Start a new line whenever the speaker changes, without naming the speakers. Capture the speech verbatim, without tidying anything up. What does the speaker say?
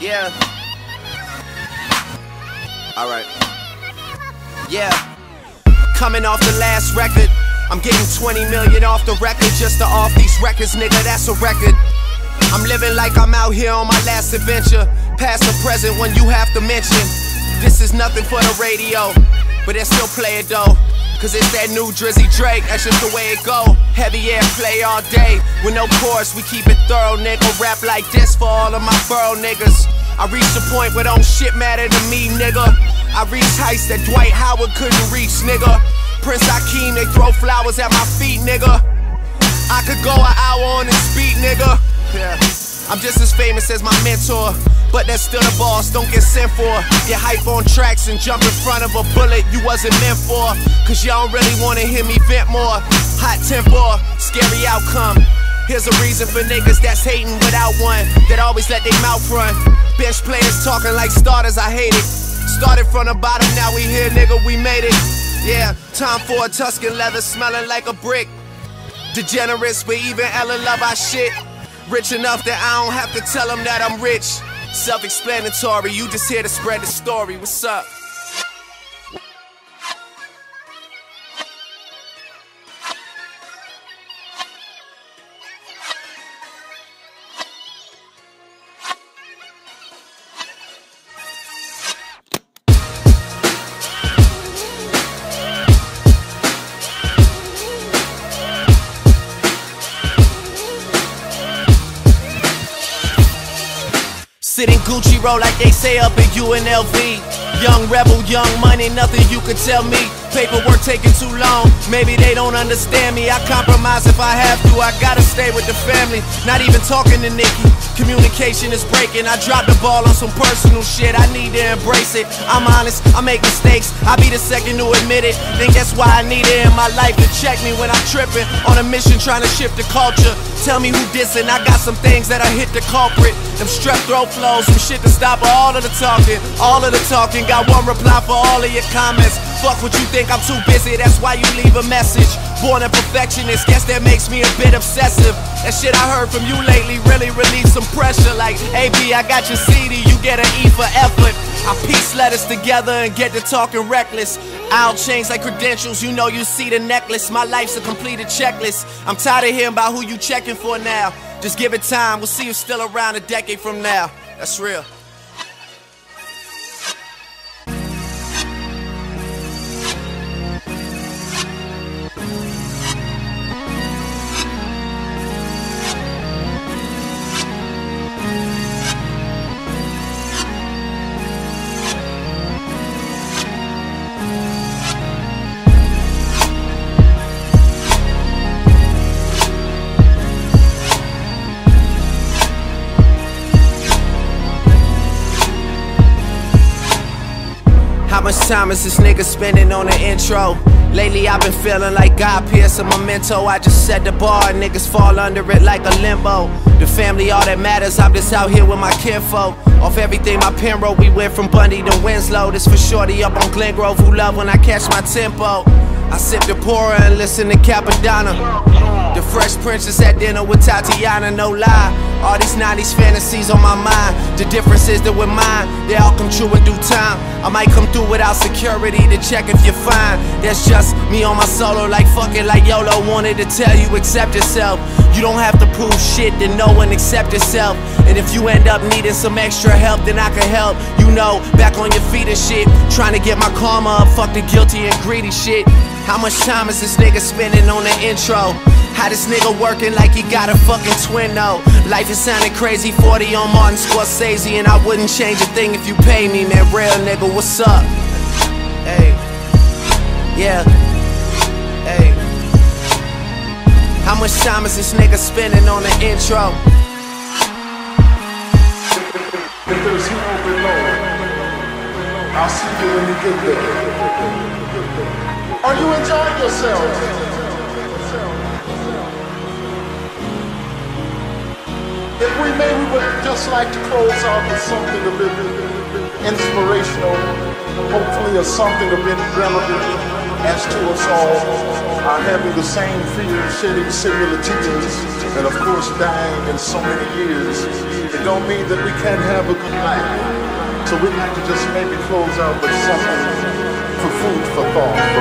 Yeah. Alright. Yeah. Coming off the last record, I'm getting twenty million off the record just to off these records, nigga, that's a record. I'm living like I'm out here on my last adventure. Past or present when you have to mention. This is nothing for the radio, but they still play it though. Cause it's that new Drizzy Drake, that's just the way it go. Heavy air play all day, with no chorus, we keep it thorough, nigga. Rap like this for all of my borough niggas. I reached a point where don't shit matter to me, nigga. I reached heights that Dwight Howard couldn't reach, nigga. Prince Hakeem, they throw flowers at my feet, nigga. I could go an hour on this beat, nigga. Yeah. I'm just as famous as my mentor, but that's still the boss, don't get sent for. Get hype on tracks and jump in front of a bullet you wasn't meant for. Cause y'all don't really wanna hear me vent more. Hot temper, scary outcome. Here's a reason for niggas that's hating without one, that always let their mouth run. Bench players talking like starters, I hate it. Started from the bottom, now we here, nigga, we made it. Yeah, time for a Tuscan leather smelling like a brick. Degenerates, but even Ella love our shit. Rich enough that I don't have to tell them that I'm rich. Self-explanatory, you just here to spread the story. What's up? Sitting Gucci roll like they say up in U N L V. Young rebel, young money, nothing you could tell me. Paperwork taking too long, maybe they don't understand me. I compromise if I have to, I gotta stay with the family. Not even talking to Nikki, communication is breaking. I dropped the ball on some personal shit, I need to embrace it. I'm honest, I make mistakes, I be the second to admit it. Think that's why I need it in my life to check me when I'm tripping. On a mission trying to shift the culture. Tell me who dissing, I got some things that'll hit the culprit. Them strep throat flows, some shit to stop all of the talking. All of the talking, got one reply for all of your comments. Fuck what you think, I'm too busy, that's why you leave a message. Born a perfectionist, guess that makes me a bit obsessive. That shit I heard from you lately really relieved some pressure. Like, A B, I got your C D, you get an E for effort. I piece letters together and get to talking reckless. I'll change like credentials, you know you see the necklace. My life's a completed checklist. I'm tired of hearing about who you checking for now. Just give it time, we'll see you still around a decade from now. That's real. How much time is this nigga spending on the intro? Lately I've been feeling like God piercing my memento. I just set the bar, niggas fall under it like a limbo. The family all that matters, I'm just out here with my kinfolk. Off everything my pen wrote, we went from Bundy to Winslow. This for shorty up on Glen Grove who love when I catch my tempo. I sip the pourer and listen to Capadonna. The Fresh Princess at dinner with Tatiana, no lie. All these nineties fantasies on my mind. The difference is that with mine, they all come true in due time. I might come through without security to check if you're fine. That's just me on my solo, like fuck it, like YOLO. Wanted to tell you, accept yourself. You don't have to prove shit to no one except yourself. And if you end up needing some extra help, then I can help. You know, back on your feet and shit. Trying to get my karma up, fuck the guilty and greedy shit. How much time is this nigga spending on the intro? How this nigga working like he got a fucking twin though? Life is sounding crazy, forty on Martin Scorsese, and I wouldn't change a thing if you pay me, man. Real nigga, what's up? Hey, yeah, hey. How much time is this nigga spending on the intro?
If there's hell below, I'll see you when you get there. Are you enjoying yourself? If we may, we would just like to close out with something a bit inspirational, hopefully, or something a bit relevant as to us all are having the same fear, shedding similar tears. and of course dying in so many years, it don't mean that we can't have a good life. So we'd like to just maybe close out with something for food for thought.